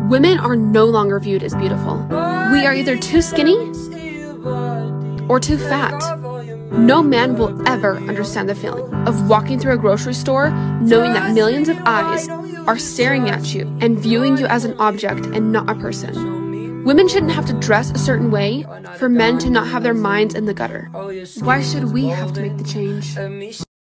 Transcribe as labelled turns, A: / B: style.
A: Women are no longer viewed as beautiful. We are either too skinny or too fat. No man will ever understand the feeling of walking through a grocery store knowing that millions of eyes are staring at you and viewing you as an object and not a person. Women shouldn't have to dress a certain way for men to not have their minds in the gutter. Why should we have to make the change?